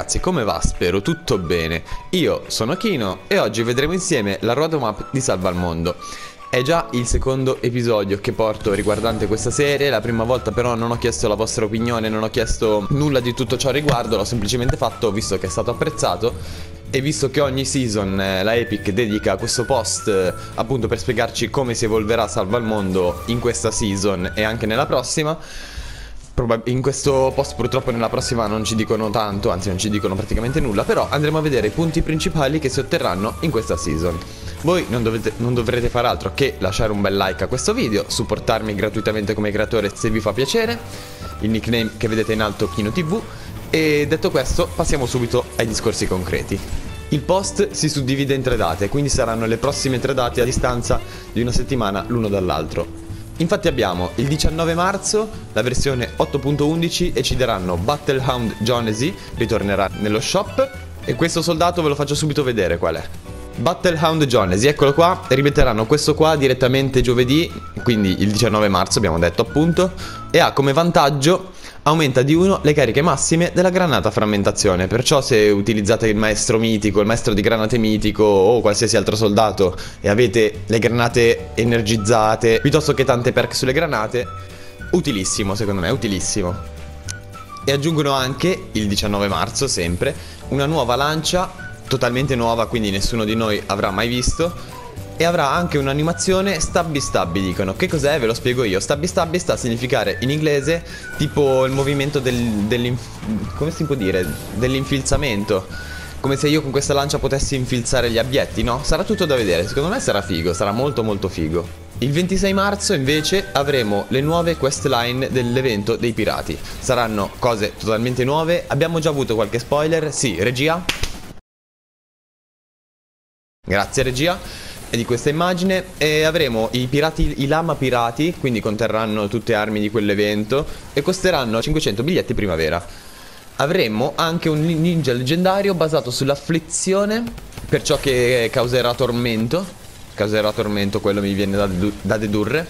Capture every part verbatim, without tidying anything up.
ragazzi, come va? Spero tutto bene. Io sono Kino e oggi vedremo insieme la roadmap di Salva al Mondo. È già il secondo episodio che porto riguardante questa serie. La prima volta però non ho chiesto la vostra opinione, non ho chiesto nulla di tutto ciò a riguardo, l'ho semplicemente fatto visto che è stato apprezzato e visto che ogni season eh, la Epic dedica questo post eh, appunto per spiegarci come si evolverà Salva al Mondo in questa season e anche nella prossima. In questo post purtroppo nella prossima non ci dicono tanto, anzi non ci dicono praticamente nulla, però andremo a vedere i punti principali che si otterranno in questa season. Voi non, dovete, non dovrete fare altro che lasciare un bel like a questo video, supportarmi gratuitamente come creatore se vi fa piacere, il nickname che vedete in alto Kino T V, e detto questo passiamo subito ai discorsi concreti. Il post si suddivide in tre date, quindi saranno le prossime tre date a distanza di una settimana l'uno dall'altro. Infatti abbiamo il diciannove marzo la versione otto punto undici e ci daranno Battlehound Jonesy, ritornerà nello shop, e questo soldato ve lo faccio subito vedere qual è. Battlehound Jonesy, eccolo qua, rimetteranno questo qua direttamente giovedì, quindi il diciannove marzo abbiamo detto appunto, e ha come vantaggio aumenta di uno le cariche massime della granata frammentazione. Perciò se utilizzate il maestro mitico, il maestro di granate mitico o qualsiasi altro soldato e avete le granate energizzate piuttosto che tante perk sulle granate, utilissimo, secondo me, utilissimo. E aggiungono anche il diciannove marzo sempre una nuova lancia totalmente nuova, quindi nessuno di noi avrà mai visto, e avrà anche un'animazione stabby stabby. Dicono che cos'è? Ve lo spiego io. Stabby stabby sta a significare in inglese tipo il movimento del, dell'inf... come si può dire? Dell'infilzamento, come se io con questa lancia potessi infilzare gli abietti, no? Sarà tutto da vedere, secondo me sarà figo, sarà molto molto figo. Il ventisei marzo invece avremo le nuove questline dell'evento dei pirati. Saranno cose totalmente nuove, abbiamo già avuto qualche spoiler, sì, regia? Grazie regia. Di questa immagine, e avremo i pirati, i lama pirati, quindi conterranno tutte armi di quell'evento e costeranno cinquecento biglietti primavera. Avremo anche un ninja leggendario basato sull'afflizione, per ciò che causerà tormento. Causerà tormento, quello mi viene da, da dedurre.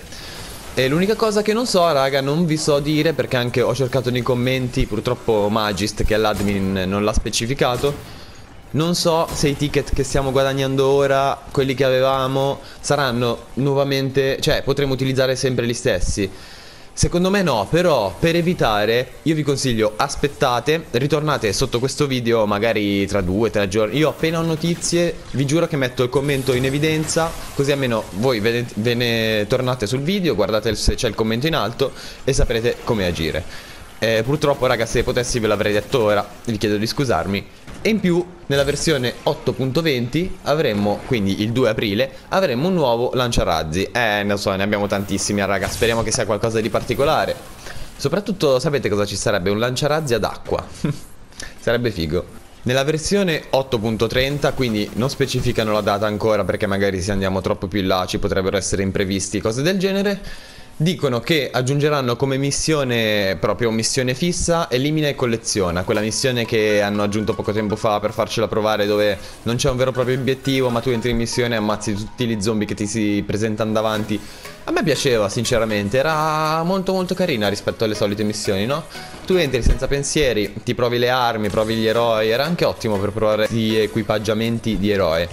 E l'unica cosa che non so, raga, non vi so dire, perché anche ho cercato nei commenti, purtroppo Magist, che è l'admin, non l'ha specificato. Non so se i ticket che stiamo guadagnando ora, quelli che avevamo, saranno nuovamente, cioè potremo utilizzare sempre gli stessi. Secondo me no, però per evitare io vi consiglio aspettate, ritornate sotto questo video magari tra due tre giorni. Io appena ho notizie vi giuro che metto il commento in evidenza, così almeno voi ve ne, ve ne tornate sul video, guardate se c'è il commento in alto e saprete come agire. Eh, purtroppo raga, se potessi ve l'avrei detto ora, vi chiedo di scusarmi. E in più nella versione otto punto venti avremo, quindi il due aprile, avremo un nuovo lanciarazzi. Eh, non so, ne abbiamo tantissimi raga, speriamo che sia qualcosa di particolare. Soprattutto sapete cosa ci sarebbe? Un lanciarazzi ad acqua. Sarebbe figo. Nella versione otto punto trenta, quindi non specificano la data ancora perché magari se andiamo troppo più in là ci potrebbero essere imprevisti, cose del genere. Dicono che aggiungeranno come missione, proprio missione fissa, elimina e colleziona. Quella missione che hanno aggiunto poco tempo fa per farcela provare, dove non c'è un vero e proprio obiettivo, ma tu entri in missione e ammazzi tutti gli zombie che ti si presentano davanti. A me piaceva sinceramente, era molto molto carina rispetto alle solite missioni, no? Tu entri senza pensieri, ti provi le armi, provi gli eroi, era anche ottimo per provare gli equipaggiamenti di eroe.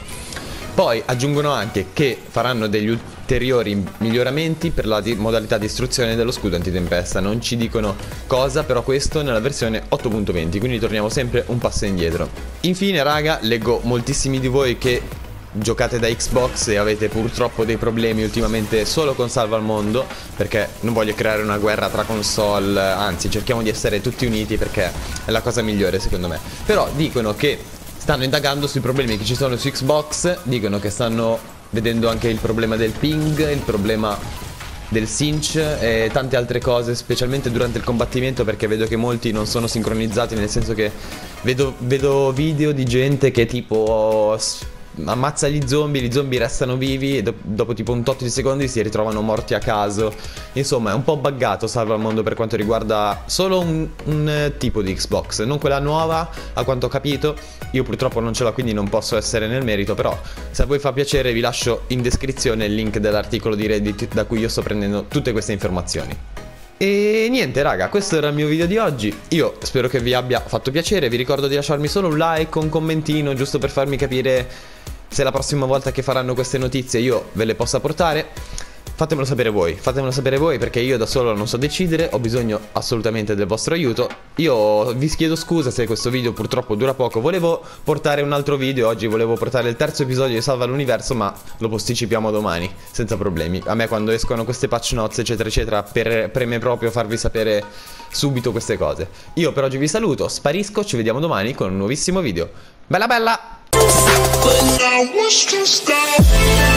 Poi aggiungono anche che faranno degli ulteriori miglioramenti per la di modalità di istruzione dello scudo antitempesta. Non ci dicono cosa, però questo nella versione otto punto venti, quindi torniamo sempre un passo indietro. Infine raga, leggo moltissimi di voi che giocate da Xbox e avete purtroppo dei problemi ultimamente solo con Salva al Mondo, perché non voglio creare una guerra tra console, anzi cerchiamo di essere tutti uniti perché è la cosa migliore secondo me. Però dicono che stanno indagando sui problemi che ci sono su Xbox, dicono che stanno vedendo anche il problema del ping, il problema del sync e tante altre cose, specialmente durante il combattimento, perché vedo che molti non sono sincronizzati, nel senso che vedo, vedo video di gente che tipo ammazza gli zombie, gli zombie restano vivi e do dopo tipo un tot di secondi si ritrovano morti a caso. Insomma è un po' buggato Salva al Mondo per quanto riguarda solo un, un tipo di Xbox, non quella nuova a quanto ho capito. Io purtroppo non ce l'ho, quindi non posso essere nel merito, però se a voi fa piacere vi lascio in descrizione il link dell'articolo di Reddit da cui io sto prendendo tutte queste informazioni. E niente raga, questo era il mio video di oggi. Io spero che vi abbia fatto piacere. Vi ricordo di lasciarmi solo un like, un commentino, giusto per farmi capire se la prossima volta che faranno queste notizie io ve le possa portare. Fatemelo sapere voi, fatemelo sapere voi, perché io da solo non so decidere, ho bisogno assolutamente del vostro aiuto. Io vi chiedo scusa se questo video purtroppo dura poco. Volevo portare un altro video oggi, volevo portare il terzo episodio di Salva l'Universo, ma lo posticipiamo domani, senza problemi. A me quando escono queste patch notes eccetera eccetera per, preme proprio farvi sapere subito queste cose. Io per oggi vi saluto, sparisco, ci vediamo domani con un nuovissimo video. Bella bella!